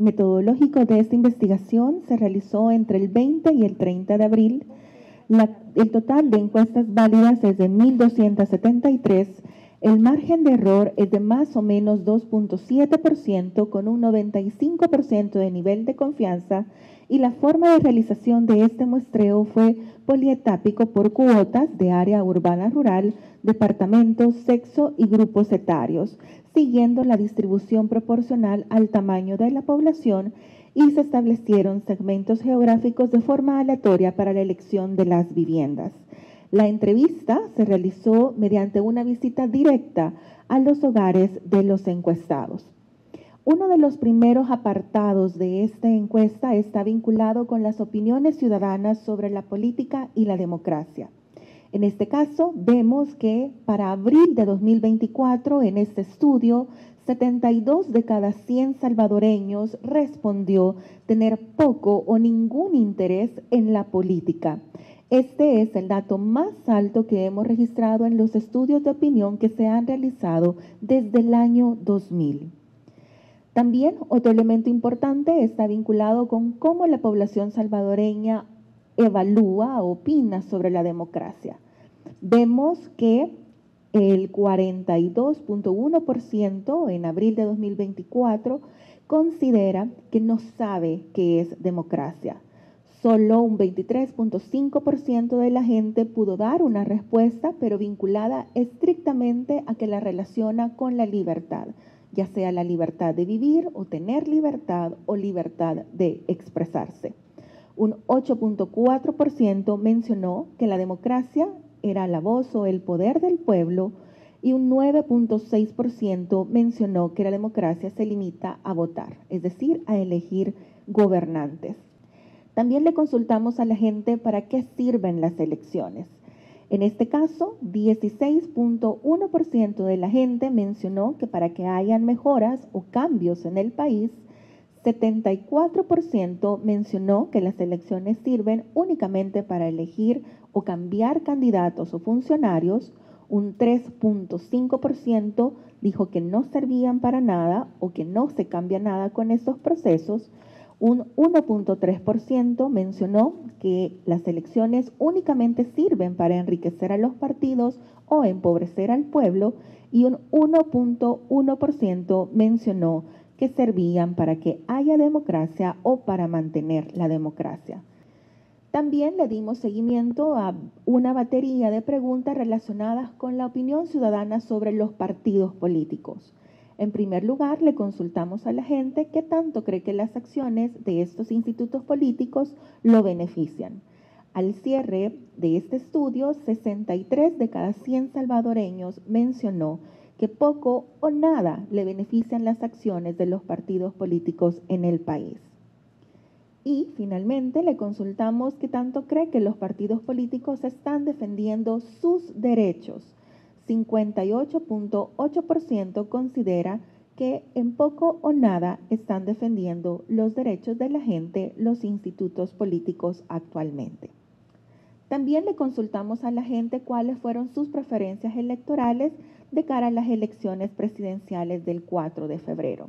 metodológico de esta investigación se realizó entre el 20 y el 30 de abril. El total de encuestas válidas es de 1.273. El margen de error es de más o menos 2.7% con un 95% de nivel de confianza, y la forma de realización de este muestreo fue polietápico por cuotas de área urbana rural, departamentos, sexo y grupos etarios, siguiendo la distribución proporcional al tamaño de la población, y se establecieron segmentos geográficos de forma aleatoria para la elección de las viviendas. La entrevista se realizó mediante una visita directa a los hogares de los encuestados. Uno de los primeros apartados de esta encuesta está vinculado con las opiniones ciudadanas sobre la política y la democracia. En este caso, vemos que para abril de 2024, en este estudio, 72 de cada 100 salvadoreños respondió tener poco o ningún interés en la política. Este es el dato más alto que hemos registrado en los estudios de opinión que se han realizado desde el año 2000. También otro elemento importante está vinculado con cómo la población salvadoreña evalúa o opina sobre la democracia. Vemos que el 42.1% en abril de 2024 considera que no sabe qué es democracia. Solo un 23.5% de la gente pudo dar una respuesta, pero vinculada estrictamente a que la relaciona con la libertad, ya sea la libertad de vivir o tener libertad o libertad de expresarse. Un 8.4% mencionó que la democracia era la voz o el poder del pueblo, y un 9.6% mencionó que la democracia se limita a votar, es decir, a elegir gobernantes. También le consultamos a la gente para qué sirven las elecciones. En este caso, 16.1% de la gente mencionó que para que hayan mejoras o cambios en el país. 74% mencionó que las elecciones sirven únicamente para elegir o cambiar candidatos o funcionarios. Un 3.5% dijo que no servían para nada o que no se cambia nada con estos procesos. Un 1.3% mencionó que las elecciones únicamente sirven para enriquecer a los partidos o empobrecer al pueblo, y un 1.1% mencionó que servían para que haya democracia o para mantener la democracia. También le dimos seguimiento a una batería de preguntas relacionadas con la opinión ciudadana sobre los partidos políticos. En primer lugar, le consultamos a la gente qué tanto cree que las acciones de estos institutos políticos lo benefician. Al cierre de este estudio, 63 de cada 100 salvadoreños mencionó que poco o nada le benefician las acciones de los partidos políticos en el país. Y finalmente le consultamos qué tanto cree que los partidos políticos están defendiendo sus derechos. 58.8% considera que en poco o nada están defendiendo los derechos de la gente los institutos políticos actualmente. También le consultamos a la gente cuáles fueron sus preferencias electorales de cara a las elecciones presidenciales del 4 de febrero.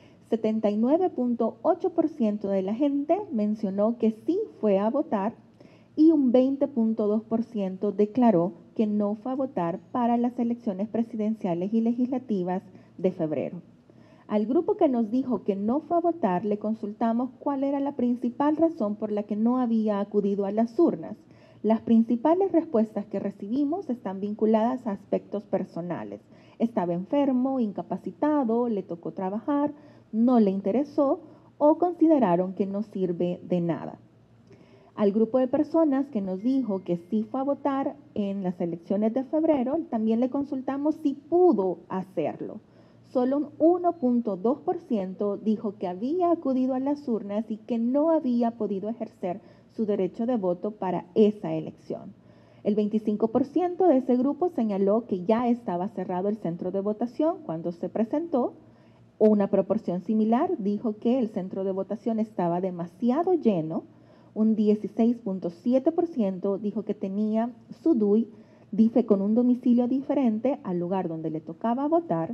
79.8% de la gente mencionó que sí fue a votar, y un 20.2% declaró que no fue a votar para las elecciones presidenciales y legislativas de febrero. Al grupo que nos dijo que no fue a votar, le consultamos cuál era la principal razón por la que no había acudido a las urnas. Las principales respuestas que recibimos están vinculadas a aspectos personales. Estaba enfermo, incapacitado, le tocó trabajar, no le interesó o consideraron que no sirve de nada. Al grupo de personas que nos dijo que sí fue a votar en las elecciones de febrero, también le consultamos si pudo hacerlo. Solo un 1.2% dijo que había acudido a las urnas y que no había podido ejercer su derecho de voto para esa elección. El 25% de ese grupo señaló que ya estaba cerrado el centro de votación cuando se presentó. Una proporción similar dijo que el centro de votación estaba demasiado lleno. Un 16.7% dijo que tenía su DUI, dice, con un domicilio diferente al lugar donde le tocaba votar,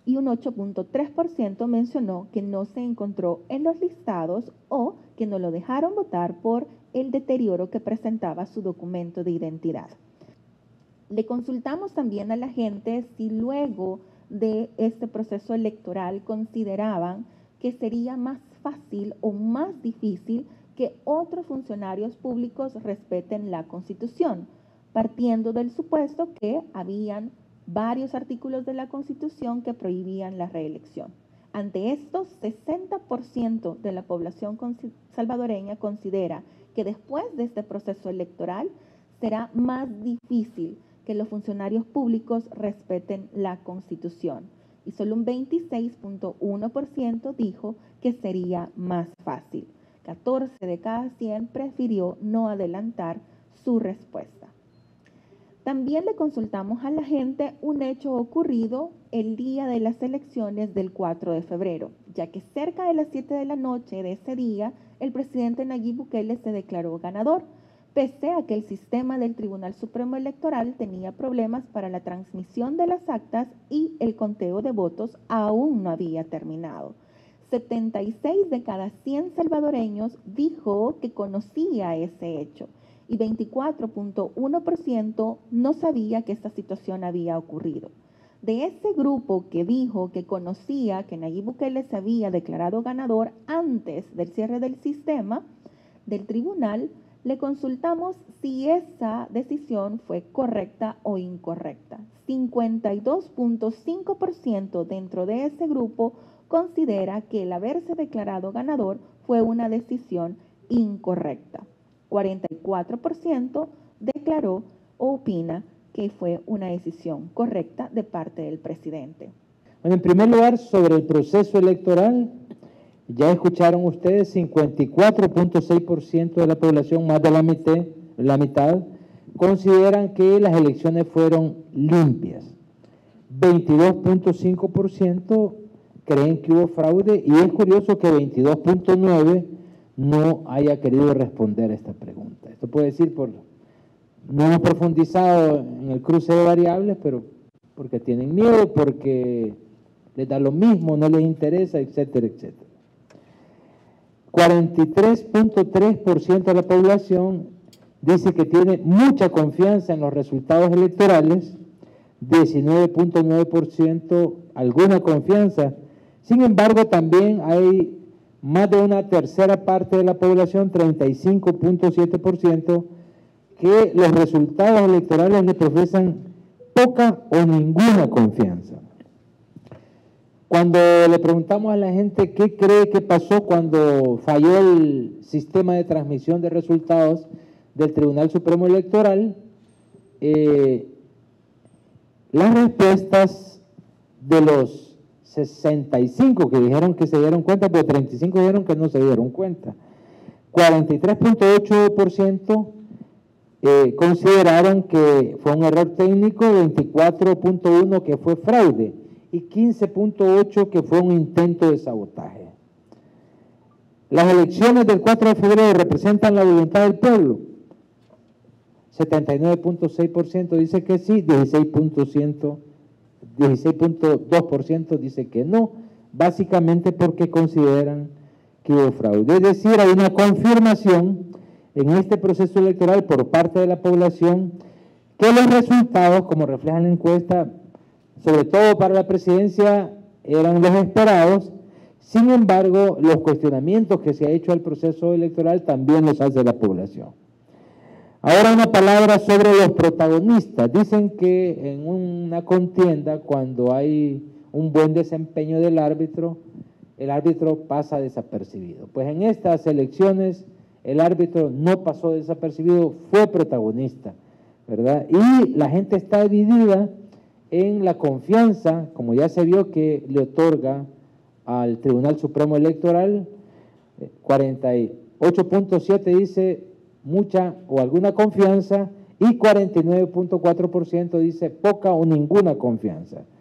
y un 8.3% mencionó que no se encontró en los listados o que no lo dejaron votar por el deterioro que presentaba su documento de identidad. Le consultamos también a la gente si luego de este proceso electoral consideraban que sería más fácil o más difícil que otros funcionarios públicos respeten la Constitución, partiendo del supuesto que habían varios artículos de la Constitución que prohibían la reelección. Ante esto, 60% de la población salvadoreña considera que después de este proceso electoral será más difícil que los funcionarios públicos respeten la Constitución. Y solo un 26.1% dijo que sería más fácil. 14 de cada 100 prefirió no adelantar su respuesta. También le consultamos a la gente un hecho ocurrido el día de las elecciones del 4 de febrero, ya que cerca de las 7 de la noche de ese día, el presidente Nayib Bukele se declaró ganador, pese a que el sistema del Tribunal Supremo Electoral tenía problemas para la transmisión de las actas y el conteo de votos aún no había terminado. 76 de cada 100 salvadoreños dijo que conocía ese hecho y 24.1% no sabía que esta situación había ocurrido. De ese grupo que dijo que conocía que Nayib Bukele se había declarado ganador antes del cierre del sistema del tribunal, le consultamos si esa decisión fue correcta o incorrecta. 52.5% dentro de ese grupo considera que el haberse declarado ganador fue una decisión incorrecta. 44% declaró o opina que fue una decisión correcta de parte del presidente. Bueno, en primer lugar, sobre el proceso electoral, ya escucharon ustedes, 54.6% de la población, más de la mitad, consideran que las elecciones fueron limpias. 22.5% creen que hubo fraude y es curioso que 22.9% no haya querido responder a esta pregunta. Esto puede decir no hemos profundizado en el cruce de variables, pero porque tienen miedo, porque les da lo mismo, no les interesa, etcétera, etcétera. 43.3% de la población dice que tiene mucha confianza en los resultados electorales, 19.9% alguna confianza. Sin embargo, también hay más de una tercera parte de la población, 35.7%, que los resultados electorales le profesan poca o ninguna confianza. Cuando le preguntamos a la gente qué cree que pasó cuando falló el sistema de transmisión de resultados del Tribunal Supremo Electoral, las respuestas de los 65 que dijeron que se dieron cuenta, pero 35 dijeron que no se dieron cuenta. 43.8% consideraron que fue un error técnico, 24.1% que fue fraude y 15.8% que fue un intento de sabotaje. Las elecciones del 4 de febrero representan la voluntad del pueblo. 79.6% dice que sí, 16.2% dice que no, básicamente porque consideran que hubo fraude. Es decir, hay una confirmación en este proceso electoral por parte de la población que los resultados, como refleja la encuesta, sobre todo para la presidencia, eran los esperados. Sin embargo, los cuestionamientos que se ha hecho al proceso electoral también los hace la población. Ahora una palabra sobre los protagonistas. Dicen que en una contienda, cuando hay un buen desempeño del árbitro, el árbitro pasa desapercibido. Pues en estas elecciones el árbitro no pasó desapercibido, fue protagonista, ¿verdad? Y la gente está dividida en la confianza, como ya se vio, que le otorga al Tribunal Supremo Electoral. 48.7% dice mucha o alguna confianza y 49.4% dice poca o ninguna confianza.